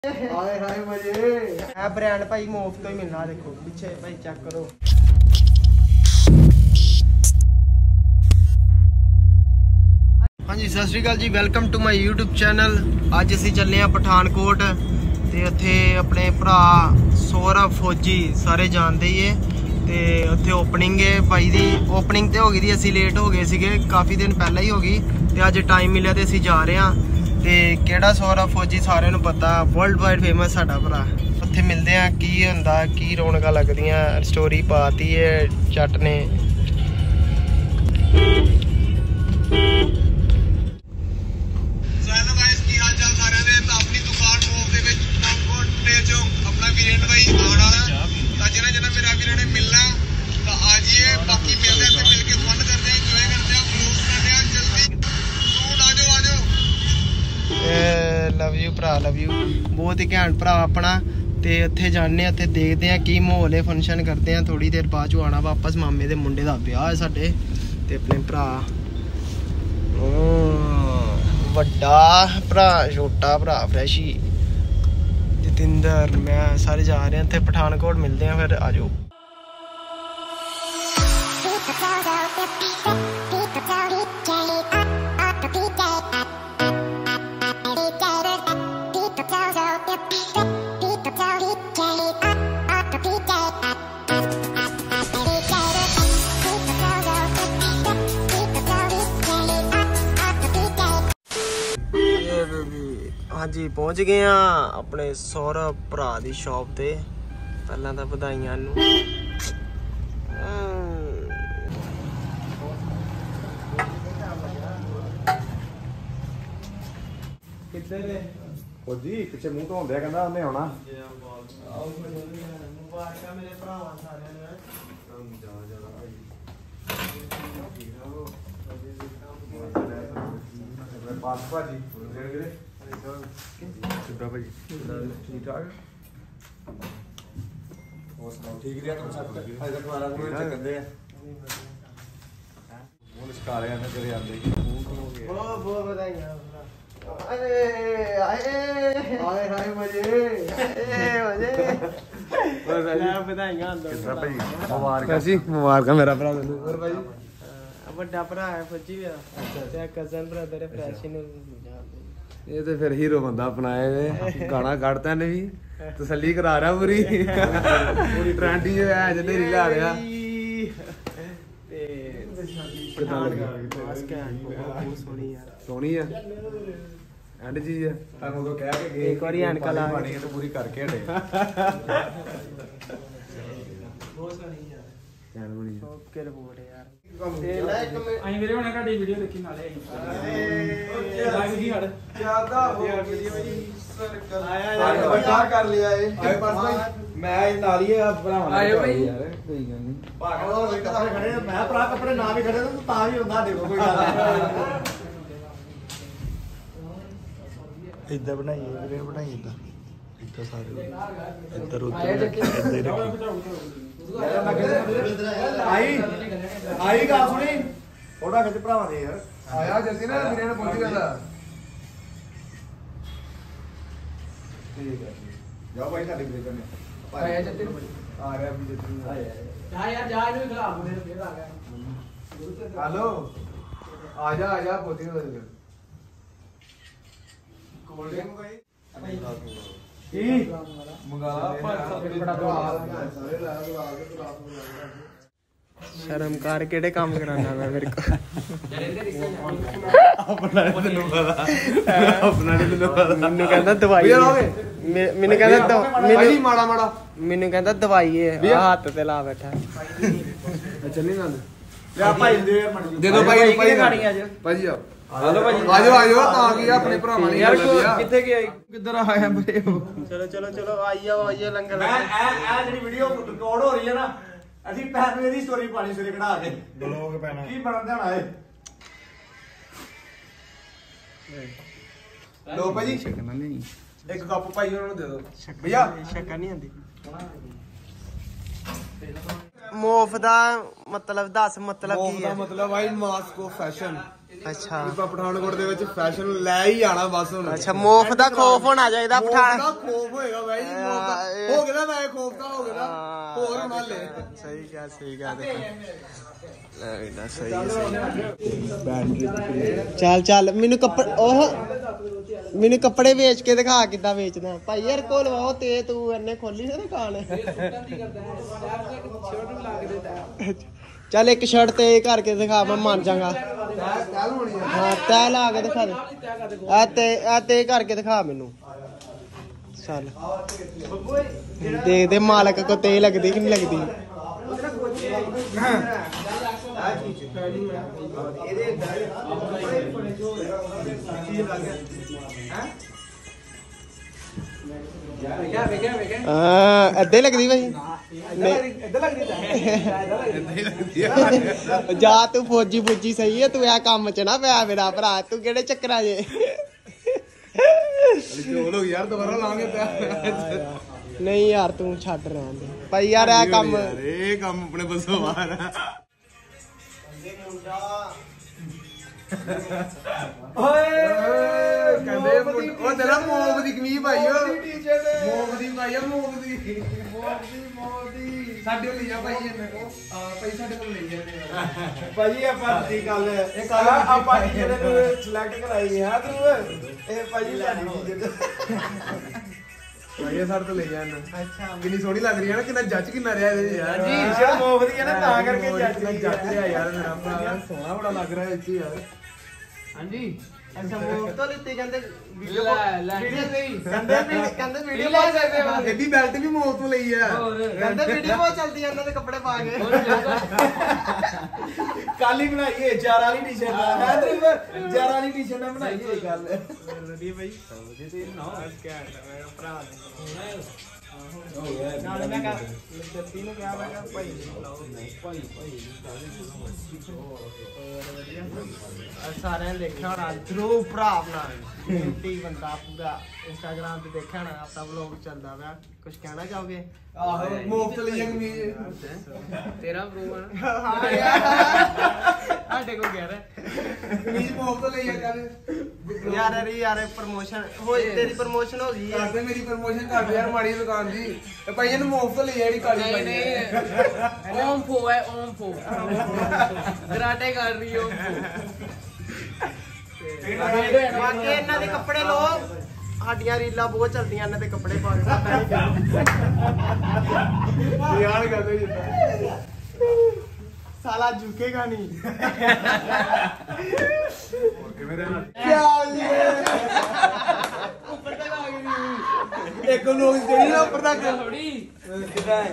हाय हाय मजे ब्रांड भाई मुफ्त ही मिलना। देखो पीछे भाई चेक करो। हाँ जी सत श्री अकाल जी, welcome to my YouTube channel. अज असी चले हैं पठानकोट ते उत्थे अपने भरा सौरभ फौजी सारे जानते ही है ते उत्थे ओपनिंग है भाई दी। ओपनिंग तो हो गई थी, असी लेट हो गए सीगे, काफ़ी दिन पहले ही हो गई ते अज टाइम मिले तो असी जा रहे हैं। ते केड़ा सौरभ फौजी सारे पता, वर्ल्ड वाइड फेमस साडा भरा। उत्थे मिलते हैं की हुंदा, की रौनकां लगदियां, स्टोरी पाती है जट ने। लव यू भरा, लव यू। बहुत ही घैंट भरा अपना। ते उत्थे जाने, उत्थे देखते हैं की माहौल है, फंक्शन करते हैं। थोड़ी देर बाद आना वापस। मामे दे मुंडे दा ब्याह है साडे ते अपने भरा वड्डा भरा, छोटा भरा फ्रैशी, जतिंदर, मैं सारे जा रहे हैं। उत्थे पठानकोट मिलते हैं फिर। आ जाओ। हाँ जी पहुँच गए हैं अपने सौरभ भरा दी शॉप ते। पहला तो बधाइयां नू। जी पिछे मुंह धोंदे कहंदा उन्हें आना। मुबारक मेरे भरावां सारियां नू। पास भाजी सिद्धा भाजी ठीक ठाक और सुनाओ ठीक रिया तुम सब अज तक वाला कोई चक्कर दे वो लिखा रहे हैं तेरे आंदे बहुत बधाइयां। अरे आए हाय हाय मजे मजे बधाइयां कितना भाई मुबारक कैसी मुबारक मेरा भरा तैनू और भाई ਵੱਡਾ ਭਰਾ ਹੈ ਫੌਜੀ ਮੇਰਾ। ਅੱਛਾ ਤੇ ਕਜ਼ਨ ਬ੍ਰਦਰ ਹੈ ਫਰੈਸ਼ ਨੂੰ। ਇਹ ਤੇ ਫਿਰ ਹੀਰੋ ਬੰਦਾ ਅਪਣਾਏ ਵੇ ਗਾਣਾ ਕੱਢਦਾ ਨੇ ਵੀ ਤਸੱਲੀ ਕਰਾ ਰਿਹਾ ਪੂਰੀ ਪੂਰੀ ਟ੍ਰੈਂਡੀ ਜੋ ਹੈ ਜਿੱਦੇ ਰੀ ਲਾ ਰਿਹਾ ਤੇ ਕਿਦਾਂ ਲੱਗਾ ਮਾਸਕ ਹੈ ਬਹੁਤ ਸੋਹਣੀ ਯਾਰ। ਸੋਹਣੀ ਆ ਐਂਡ ਜੀ ਆ ਤੁਹਾਨੂੰ ਉਦੋਂ ਕਹਿ ਕੇ ਗਏ ਇੱਕ ਵਾਰੀ ਐਨਕਾਂ ਲਾ ਕੇ ਤੇ ਪੂਰੀ ਕਰਕੇ ਹਟੇ ਬਹੁਤ ਸੋਹਣੀ ਯਾਰ। ਚੱਲ ਬਣੀ ਓਕੇ ਰਿਪੋਰਟ ਯਾਰ। ਅਸੀਂ ਵੀਰੇ ਹੁਣ ਤੁਹਾਡੀ ਵੀਡੀਓ ਦੇਖੀ ਨਾਲੇ ਲਾਈਵ ਦੀ ਹੜ ਜਿਆਦਾ ਹੋ ਗਈ ਬਈ ਸਰਕਲ ਆਇਆ ਵੱਡਾ ਕਰ ਲਿਆ ਏ ਆਏ ਪਰਸ ਭਾਈ ਮੈਂ ਨਾਲ ਹੀ ਭਰਾਵਾਂ ਆਏ ਭਾਈ ਯਾਰ ਕੋਈ ਗੱਲ ਨਹੀਂ ਭਾਗੋ ਹੋਏ ਕੱਪੜੇ ਖੜੇ ਮੈਂ ਭਰਾ ਕੱਪੜੇ ਨਾ ਵੀ ਖੜੇ ਤਾਂ ਤਾਂ ਵੀ ਹੁੰਦਾ ਦੇਖੋ ਕੋਈ ਗੱਲ ਨਹੀਂ ਇੱਦਾਂ ਬਣਾਈਏ ਵੀਰੇ, ਬਣਾਈਏ ਇੱਦਾਂ ਇੱਦਾਂ ਸਾਰੇ ਇੱਧਰ ਉੱਧਰ ਆਈ ਆਈ ਗਾ ਸੁਣੀ ਥੋੜਾ ਖਿੱਚ ਭਰਾਵਾਂ ਦੇ ਯਾਰ ਆਇਆ ਜੱਸੀ ਨਾ ਵੀਰੇ ਨੇ ਪਹੁੰਚ ਗਿਆ। ਠੀਕ ਹੈ ਜਾਓ ਭਾਈ ਸਾਡੇ ਵੀਰੇ ਕਰਨੇ ਆਇਆ ਜੱਤੀ ਆ ਰਿਹਾ ਵੀ ਜੱਤੀ ਜਾ ਯਾਰ ਜਾ ਇਹਨੂੰ ਖਿਲਾ ਮੁੰਡੇ ਨੂੰ ਫੇਰ ਆ ਗਿਆ। ਹੈਲੋ ਆ ਜਾ ਪੋਤੀ ਨੂੰ ਦੇ ਕੋਲਡ ਡਰਿੰਕ ਭਾਈ ਕੀ ਮੰਗਾ ਸ਼ਰਮ ਕਰ ਕਿਹੜੇ ਕੰਮ ਕਰਾਨਾ ਮੈਂ ਮੇਰੇ ਕੋ। ਆਪਣਾ ਤੈਨੂੰ ਪਤਾ ਆਪਣਾ ਨਹੀਂ ਤੈਨੂੰ ਪਤਾ ਮੈਨੂੰ ਕਹਿੰਦਾ ਦਵਾਈ ਮੈਨੂੰ ਕਹਿੰਦਾ ਮੈਨੂੰ ਮਾੜਾ ਮਾੜਾ ਮੈਨੂੰ ਕਹਿੰਦਾ ਦਵਾਈ ਹੈ ਹੱਥ ਤੇ ਲਾ ਬੈਠਾ। ਅੱਛਾ ਨਹੀਂ ਗੱਲ ਲੈ ਭਾਈ ਦੇ ਦੋ ਭਾਈ ਭਾਈ ਖਾਣੀ ਅੱਜ ਭਾਜੀ ਆ ਹਲੋ ਭਾਜੀ ਆਜੋ ਤਾਂ ਕੀ ਆਪਣੇ ਭਰਾਵਾਂ ਨੇ ਯਾਰ ਕਿੱਥੇ ਗਿਆ ਕਿੱਧਰ ਆਇਆ ਬਰੇ ਚਲੋ ਚਲੋ ਚਲੋ ਆਈਏ ਲੰਗਰ ਐ ਜਿਹੜੀ ਵੀਡੀਓ ਰਿਕਾਰਡ ਹੋ ਰਹੀ ਹੈ ਨਾ, ਅਸੀਂ ਪੈਸੇ ਦੀ ਸਟੋਰੀ ਪਾਣੀ ਸਿਰੇ ਕਢਾ ਕੇ ਬਲੌਗ ਪੈਣਾ ਕੀ ਬਣਨ ਦੇਣਾ ਏ। ਲੋ ਭਾਜੀ ਸ਼ਕਨਾ ਨਹੀਂ ਇੱਕ ਕੱਪ ਭਾਈ ਉਹਨਾਂ ਨੂੰ ਦੇ ਦਿਓ ਭਈਆ ਸ਼ੱਕਰ ਨਹੀਂ ਆਂਦੀ। ਮੋਫ ਦਾ ਮਤਲਬ ਦੱਸ ਮਤਲਬ ਕੀ ਹੈ? ਮਤਲਬ ਆਈ ਮਾਸਕੋ ਫੈਸ਼ਨ ਅੱਛਾ ਆਪਾਂ ਪਠਾਨਕੋਟ ਦੇ ਵਿੱਚ ਫੈਸ਼ਨ ਲੈ ਹੀ ਆਣਾ ਬਸ ਹੁਣ। ਅੱਛਾ ਮੋਫ ਦਾ ਖੋਫ ਹੋਣਾ ਚਾਹੀਦਾ ਪਠਾਨ ਦਾ ਖੋਫ ਹੋਏਗਾ ਬਾਈ ਜੀ। ਹੋ ਗਿਆ ਮੈਂ ਖੋਫ ਤਾਂ ਹੋ ਗਿਆ ਹੋਰ ਹੋਣਾ ਲੈ। ਸਹੀ ਗੱਲ ਸਹੀ ਚੱਲ ਮੈਨੂੰ ਕੱਪੜੇ ਵੇਚ ਕੇ ਦਿਖਾ ਕਿੱਦਾਂ ਵੇਚਦਾ ਭਾਈ ਯਾਰ ਕੋਲ ਲਵਾਓ ਤੇ ਤੂੰ ਇੰਨੇ ਖੋਲੀ ਨਾ ਦੁਕਾਨ। ਚੱਲ ਇੱਕ ਸ਼ਰਟ ਤੇ ਕਰਕੇ ਦਿਖਾ ਮੈਂ ਮੰਨ ਜਾਗਾ। ਹਾਂ ਤੈ ਲਾ ਕੇ ਦਿਖਾ ਦੇ ਆ ਤੇ ਕਰਕੇ ਦਿਖਾ ਮੈਨੂੰ। ਚੱਲ ਦੇਖਦੇ ਮਾਲਕ ਕੋ ਤੇ ਲੱਗਦੀ ਕਿ ਨਹੀਂ ਲੱਗਦੀ। ਏਦਾਂ ਹੀ ਲੱਗਦੀ ਭਾਈ ਜਾ ਤੂੰ ਫੌਜੀ ਸਹੀ ਹੈ ਤੂੰ ਇਹ ਕੰਮ ਚ ਨਾ ਪਿਆ ਮੇਰਾ ਭਰਾ ਤੂੰ ਕਿਹੜੇ ਚੱਕਰਾਂ ਜੇ ਯਾਰ ਦੁਬਾਰਾ ਲਾਂਗੇ ਨਹੀਂ ਯਾਰ ਤੂੰ ਛੱਡ ਰਹਿਣ ਦੇ ਭਾਈ ਯਾਰ ਇਹ ਕੰਮ ਆਪਣੇ ਬਸੋਂ ਬਾਹਰ ਆ। ਕਹਿੰਦੇ ਉਹ ਤੇਰਾ ਮੋਬ ਦੀ ਕਮੀਜ਼ ਪਾਈ ਓ ਮੋਬ ਦੀ ਪਾਈ ਓ ਮੋਬ ਦੀ ਸਾਡੇ ਕੋਲ ਲਿਆ ਭਾਈ ਇਹਨਾਂ ਕੋ ਭਾਈ ਸਾਡੇ ਕੋਲ ਲਈ ਜਾਂਦੇ ਭਾਈ ਆਪਾਂ ਦੀ ਗੱਲ ਇਹ ਕੱਲ ਆਪਾਂ ਜਿਹੜੇ ਨੂੰ ਸਿਲੈਕਟ ਕਰਾਈ ਆ ਤੂੰ ਇਹ ਭਾਈ ਸਾਡੀ ਚੀਜ਼ ਭਾਈ ਸਰ ਤੋਂ ਲੈ ਜਾਣ। ਅੱਛਾ ਕਿੰਨੀ ਸੋਹਣੀ ਲੱਗ ਰਹੀ ਹੈ ਨਾ ਕਿੰਨਾ ਜੱਜ ਕਿੰਨਾ ਰਿਹਾ ਇਹਦੇ ਯਾਰ ਜੀ ਸ਼ਰ ਮੋਬ ਦੀ ਹੈ ਨਾ ਤਾਂ ਕਰਕੇ ਜੱਜ ਰਿਹਾ ਯਾਰ ਮੇਰਾ ਭਰਾ ਸੋਹਣਾ ਬੜਾ ਲੱਗ ਰਿਹਾ ਇੱਥੇ ਯਾਰ। ਹਾਂਜੀ ਅੱਛਾ ਮੋਫ ਤੋਂ ਲਿੱਤੇ ਕਹਿੰਦੇ ਵੀਡੀਓ ਕਹਿੰਦੇ ਵੀਡੀਓ ਇਹਦੀ ਬੈਲਟ ਵੀ ਮੋਫ ਤੋਂ ਲਈ ਆ ਕਹਿੰਦੇ ਵੀਡੀਓ ਬਹੁਤ ਚੱਲਦੀ ਆ ਇਹਨਾਂ ਦੇ ਕੱਪੜੇ ਪਾ ਕੇ। ਕੱਲ ਹੀ ਬਣਾਈਏ ਜਾਰਾ ਵਾਲੀ ਟੀ-ਸ਼ਰਟ ਹੈ ਤੇ ਜਾਰਾ ਵਾਲੀ ਟੀ-ਸ਼ਰਟ ਬਣਾਈਏ ਗੱਲ ਵਧੀਆ ਭਾਈ ਉਹਦੇ ਤੇ ਨਾ ਕਹਿ ਮੈਂ ਭਰਾ ਨਾਲ ਮੈਂ ਕਹ ਜੱਤੀ ਨੂੰ ਕਿਹਾ ਮੈਂ ਭਾਈ ਲਾਓ ਭਾਈ ਸਾਰਿਆਂ ਨੇ ਦੇਖਿਆ ਹੋਣਾ ਧਰੂਵ ਭਰਾ ਆਪਣਾ ਬਿਊਟੀ ਬੰਦਾ ਪੂਰਾ ਇੰਸਟਾਗ੍ਰਾਮ ਤੇ ਦੇਖਿਆ ਹੋਣਾ ਆਪਣਾ ਵਲੌਗ ਚੱਲਦਾ ਪਿਆ ਕੁਝ ਕਹਿਣਾ ਚਾਹੋਗੇ? ਆਹੋ ਮੁਫਤ ਲਈ ਕਮੀਜ਼ ਤੇਰਾ ਪ੍ਰੂਵ ਹਾਂ ਯਾਰ ਸਾਡੇ ਕੋਲ ਗਿਆ ਰੇ ਕਮੀਜ਼ ਮੁਫਤ ਲਈ ਯਾਰ ਪ੍ਰਮੋਸ਼ਨ ਹੋਈ ਤੇਰੀ ਪ੍ਰਮੋਸ਼ਨ ਹੋ ਗਈ ਯਾਰ ਤੇ ਮੇਰੀ ਪ੍ਰਮੋਸ਼ਨ ਕਰ ਯਾਰ ਮਾੜੀ ਦੁਕਾਨ ਦੀ ਤੇ ਭਾਈ ਇਹਨੂੰ ਮੁਫਤ ਲਈ ਜਿਹੜੀ ਕਾਲੀ ਪਾਈ ਨਹੀਂ ਓਮ ਫੋ ਹੈ ਓਮ ਫੋ ਗਰਾਟੇ ਕਰ ਰਹੀ ਓਮ ਫੋ ਬਾਕੀ ਇਹਨਾਂ ਦੇ ਕੱਪੜੇ ਲੋ ਸਾਡੀਆਂ ਰੀਲਾਂ ਬਹੁਤ ਚੱਲਦੀਆਂ ਇਹਨਾਂ ਦੇ ਕੱਪੜੇ ਪਾ ਕੇ ਯਾਰ ਕਰਦੇ ਜਿੱਦਾਂ ਸਾਲਾ ਝੁਕੇਗਾ ਨਹੀਂ ਕਿਵੇਂ ਦੇ ਉੱਪਰ ਤੱਕ ਆ ਗਈ ਇੱਕ ਨੋਜ਼ ਜਿਹੜੀ ਨਾ ਉੱਪਰ ਤੱਕ ਥੋੜੀ ਕਿੱਦਾਂ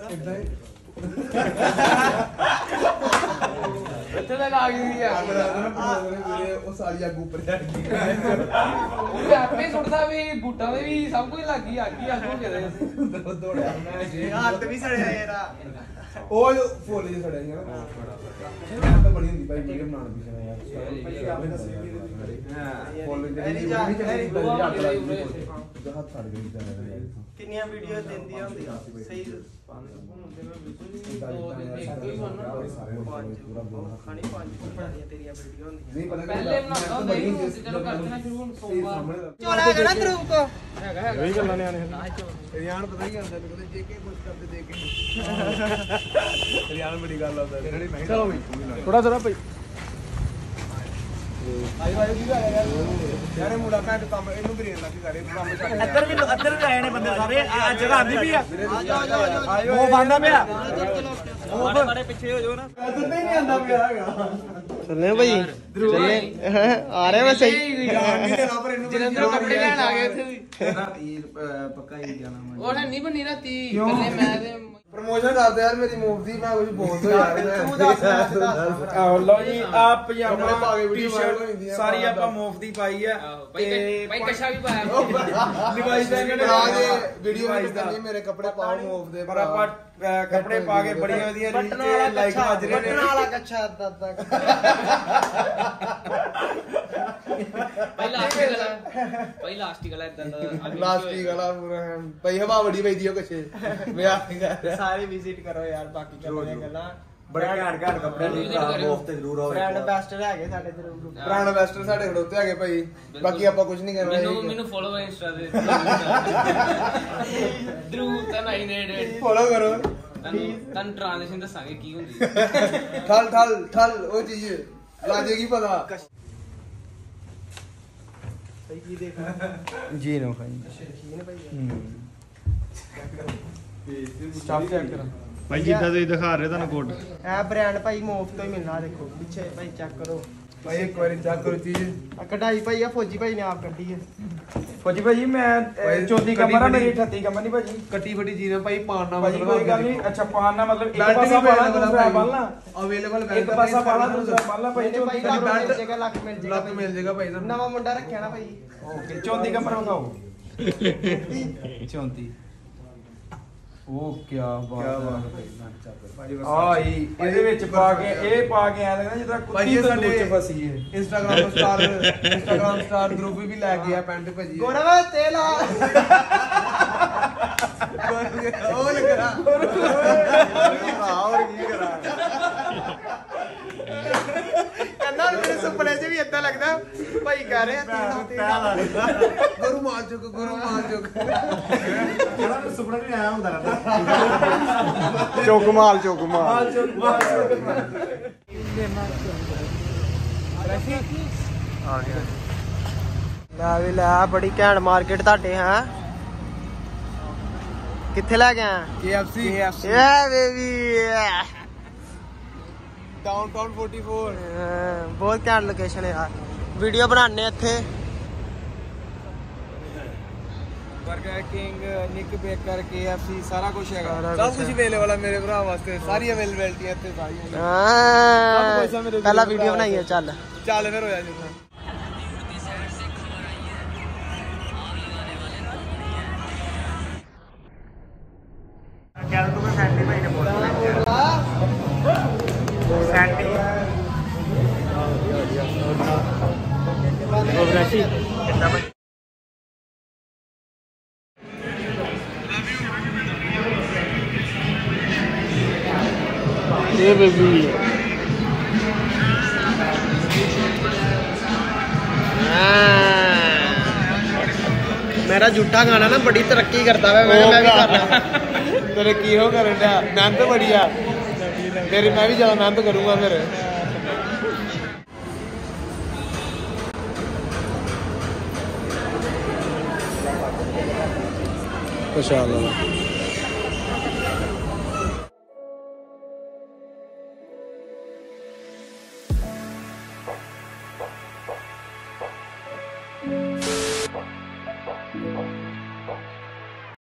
ਇੱਥੇ ਤੱਕ ਆ ਗਈ ਯਾਰ ਉਹ ਸਾਲੀ ਅੱਗ ਉੱਪਰ ਜਾ ਗਈ ਉਹ ਆਪੇ ਸੁੱਟਦਾ ਵੀ ਬੂਟਾਂ ਦੇ ਵੀ ਸਭ ਕੁਝ ਲੱਗ ਗਈ ਅੱਗ ਹੋ ਗਿਆ ਦੌੜਿਆ ਹੱਥ ਵੀ ਸੜਿਆ ਯਾਰਾ ਉਹ ਫੁੱਲ ਜਿਹੇ ਸੜਿਆ ਯਾਰ ਤਾਂ ਬੜੀ ਹੁੰਦੀ ਭਾਈ ਵੀਡੀਓ ਬਣਾਉਣ ਪਿੱਛੇ ਯਾਰ ਫੁੱਲ ਜਿਹੜੀ ਹੱਥ ਸੜ ਗਈ ਕਿੰਨੀਆਂ ਵੀਡੀਓ ਦਿੰਦੀਆਂ ਹੁੰਦੀਆਂ ਸਹੀ ਖਾਣੀ ਪੰਜ ਤੇਰੀਆਂ ਵੀਡੀਓ ਹੁੰਦੀਆਂ ਪਹਿਲੇ ਬਣਾਉਂਦਾ ਹੁੰਦਾ ਸੀ ਚਲੋ ਕਰਦੇ ਨਾ ਸ਼ੁਰੂ ਹੁਣ ਸੋਮਵਾਰ ਚੋਲਾ ਹੈਗਾ ਨਾ ਧਰੂਵ ਕੋ ਹੈਗਾ ਇਹ ਗੱਲਾਂ ਨੇ ਰਿਆਨ ਪਤਾ ਹੀ ਹੁੰਦਾ ਕਹਿੰਦੇ ਜੇ ਕੇ ਕੁਝ ਕਰਦੇ ਦੇ ਕੇ ਰਿਆਨ ਬੜੀ ਗੱਲ ਆਉਂਦਾ ਚਲੋ ਬਈ ਥੋੜਾ ਭਾਈ ਆਇਓ ਕੀ ਕਰ ਯਾਰ ਇਹ ਮੁੰਡਾ ਘੱਟ ਕੰਮ ਇਹਨੂੰ ਵੀ ਰੇਲ ਲੱਗੀ ਕਰੇ ਕੰਮ ਛੱਡ ਇੱਧਰ ਵੀ ਆਏ ਨੇ ਬੰਦੇ ਸਾਰੇ ਆ ਜਗ੍ਹਾ ਆਂਦੀ ਵੀ ਆ ਆਜੋ ਉਹ ਬੰਦਾ ਪਿਆ ਮਾੜੇ ਪਿੱਛੇ ਹੋ ਜਾਓ ਨਾ ਦੁੱਧ ਹੀ ਨਹੀਂ ਆਂਦਾ ਪਿਆ ਹੈਗਾ ਚੱਲੇ ਭਾਈ ਚੱਲੇ ਆ ਰਹੇ ਮੈਂ ਸਹੀ ਜਲੰਧਰੋਂ ਕੱਪੜੇ ਲੈਣ ਆ ਗਏ ਇੱਥੇ ਵੀ ਪੱਕਾ ਹੀ ਜਾਣਾ ਉਹ ਨਹੀਂ ਬਣੀ ਰਾਤੀ ਕੱਲੇ ਮੈਂ ਤੇ ਪ੍ਰਮੋਸ਼ਨ ਕਰਦੇ ਯਾਰ ਮੇਰੀ ਮੂਵ ਦੀ ਮੈਂ ਕੁਝ ਬੋਲ ਦੋ ਯਾਰ ਤੂੰ ਦੱਸ ਆਹ ਲਓ ਜੀ ਆ ਪਜਾਮਾ ਕੱਪੜੇ ਪਾ ਕੇ ਵੀਡੀਓ ਵਾਇਰਲ ਟੀ-ਸ਼ਰਟ ਹੁੰਦੀ ਆ ਸਾਰੀ ਆਪਾਂ ਮੁਫਤ ਦੀ ਪਾਈ ਆ ਭਾਈ ਕਸ਼ਾ ਵੀ ਪਾਇਆ ਡਿਵਾਈਸ ਦਾ ਇਹਨਾਂ ਨੇ ਵੀਡੀਓ ਵੀ ਕਰਨੀ ਮੇਰੇ ਕੱਪੜੇ ਪਾਓ ਮੂਵ ਦੇ ਪਰ ਆਪਾਂ ਕੱਪੜੇ ਪਾ ਕੇ ਬੜੀ ਵਧੀਆ ਰੀਚ ਤੇ ਲਾਈਕ ਵੱਜ ਰਹੇ ਨੇ ਬਟਨ ਵਾਲਾ ਕੱਛਾ ਦਾਦਾ ਭਾਈ ਲਾਸਟਿਕ ਵਾਲਾ ਇਦਾਂ ਦਾ ਪਲਾਸਟਿਕ ਵਾਲਾ ਪੂਰਾ ਭਾਈ ਹਵਾ ਬੜੀ ਪੈਂਦੀ ਉਹ ਕੱਛੇ ਵਿਆਹ ਨਹੀਂ ਕਰ ਸਾਰੇ ਵਿਜ਼ਿਟ ਕਰੋ ਯਾਰ ਬਾਕੀ ਗੱਲਾਂ ਬੜੇ ਘੈਂਟ ਕੱਪੜੇ ਦੀ ਮੁਫਤ ਜ਼ਰੂਰ ਆਓ ਬ੍ਰਾਂਡ ਐਂਬੈਸਡਰ ਹੈਗੇ ਸਾਡੇ ਜ਼ਰੂਰ ਬ੍ਰਾਂਡ ਐਂਬੈਸਡਰ ਸਾਡੇ ਖੜੋਤੇ ਹੈਗੇ ਭਾਈ ਬਾਕੀ ਆਪਾਂ ਕੁਝ ਨਹੀਂ ਕਰਨਾ ਮੈਨੂੰ ਫੋਲੋ ਇੰਸਟਾ ਤੇ ਧਰੂ ਤਾਂ 988 ਫੋਲੋ ਕਰੋ ਤੁਹਾਨੂੰ ਟ੍ਰਾਂਜੈਕਸ਼ਨ ਦੱਸਾਂਗੇ ਕੀ ਹੁੰਦੀ ਠਲ ਉਹ ਚੀਜ਼ ਲਾਜੇਗੀ ਪਤਾ ਭਾਈ ਕੀ ਦੇਖਣਾ ਜੀ ਨੋ ਭਾਈ ਸਟਾਫ ਚੈੱਕ ਕਰਾ ਭਾਈ ਜਿੱਦਾਂ ਤੁਸੀਂ ਦਿਖਾ ਰਹੇ ਤੁਹਾਨੂੰ ਕੋਟ ਇਹ ਬ੍ਰਾਂਡ ਭਾਈ ਮੁਫਤ ਤੋਂ ਹੀ ਮਿਲਣਾ ਦੇਖੋ ਪਿੱਛੇ ਭਾਈ ਚੈੱਕ ਕਰੋ ਭਾਈ ਇੱਕ ਵਾਰੀ ਚੈੱਕ ਕਰੋ ਚੀਜ਼ ਆ ਕਢਾਈ ਭਾਈ ਆ ਫੌਜੀ ਭਾਈ ਨੇ ਆਪ ਕੱਢੀ ਹੈ ਫੌਜੀ ਭਾਜੀ ਮੈਂ 34 ਕਮਰਾ ਮੇਰੀ 38 ਕਮਰਾ ਨਹੀਂ ਭਾਜੀ ਕੱਟੀ ਫਟੀ ਚੀਜ਼ ਭਾਈ ਪਾਣ ਨਾਲ ਭਾਜੀ ਕੋਈ ਗੱਲ ਨਹੀਂ ਅੱਛਾ ਪਾਣ ਨਾਲ ਮਤਲਬ ਇੱਕ ਪਾਸਾ ਪਾਣਾ ਦੂਸਰਾ ਪਾਲਣਾ ਅਵੇਲੇਬਲ ਇੱਕ ਪਾਸਾ ਪਾਣਾ ਦੂਸਰਾ ਪਾਲਣਾ ਭਾਈ ਭਾਈ ਲੱਖ ਮਿਲ ਜੇਗਾ ਲੱਖ ਮਿਲ ਜੇਗਾ ਲੱਕ ਮਿਲ ਜਾਏਗਾ ਭਾਈ ਤੁਹਾਨੂੰ ਨਵਾਂ ਮੁੰਡਾ ਰੱਖਿਆ ਨਾ ਭਾਈ ਓਕੇ 34 ਕਮਰਾ ਮੰਗਾਓ 34 ਉਹ ਕੀ ਬਾਤ ਹੈ ਆਈ ਇਹਦੇ ਵਿੱਚ ਪਾ ਕੇ ਇਹ ਪਾ ਕੇ ਐ ਲੱਗਦਾ ਜਿੱਦਾਂ ਕੁੱਤੀ ਤੰਦੂਰ ਚ ਫਸੀ ਹੈ ਇੰਸਟਾਗ੍ਰਾਮ ਸਟਾਰ ਗਰੁੱਪ ਵੀ ਲੈ ਕੇ ਆ ਪੈਂਟ ਭਾਜੀ ਗੋਰਵ ਤੇਲ ਆ ਉਹ ਲਗਾ ਹੋਰ ਕੀ ਕਰਾਂ ਕਹਿੰਦਾ ਮੇਰੇ ਸੁਪਨੇ 'ਚ ਵੀ ਇਦਾਂ ਲੱਗਦਾ ਭਾਈ ਕਹਿ ਰਹੇ ਆ ਤੇਲ ਆ ਗੁਰੂ ਮਾਨ ਚੁੱਕ ਜਿਹੜਾ ਨੂੰ ਸੁਪਨਾ ਨਹੀਂ ਆਇਆ ਹੁੰਦਾ ਚੁੱਕ ਮਾਲ ਆ ਗਿਆ ਲੈ ਵੀ ਲੈ ਬੜੀ ਘੈਂਟ ਮਾਰਕੀਟ ਤੁਹਾਡੇ ਹੈ ਕਿੱਥੇ ਲੈ ਗਿਆ KFC ਏ ਬੇਬੀ ਡਾਊਨਟਾਊਨ 44 ਬਹੁਤ ਘੈਂਟ ਲੋਕੇਸ਼ਨ ਹੈ ਯਾਰ ਵੀਡੀਓ ਬਣਾਉਂਦੇ ਇੱਥੇ Burger King Nick Baker KFC ਸਾਰਾ ਕੁਝ ਹੈਗਾ ਸਭ ਕੁਝ ਅਵੇਲੇਬਲ ਹੈ ਮੇਰੇ ਭਰਾ ਵਾਸਤੇ ਸਾਰੀ ਅਵੇਲੇਬਿਲਟੀ ਇੱਥੇ ਸਾਰੀਆਂ ਪਹਿਲਾਂ ਵੀਡੀਓ ਬਣਾਈਏ ਚੱਲ ਫਿਰ ਹੋਇਆ ਜੀ ਚੱਲ ਤੂੰ ਸੈਂਟੀ ਭਾਈ ਨੇ ਬੋਲਣਾ ਸੈਂਟੀ ਉਹ ਬ੍ਰੈਸ਼ੀ ਕਿੱਦਾਂ ਭਾਈ ਇਹ ਬੇਬੀ मेरा झूठा गाना ना बड़ी तरक्की करता है मैं भी करना तेरे की हो कर मेहनत बड़ी है तेरी मैं भी ज्यादा मेहनत करूंगा फिर माशाअल्लाह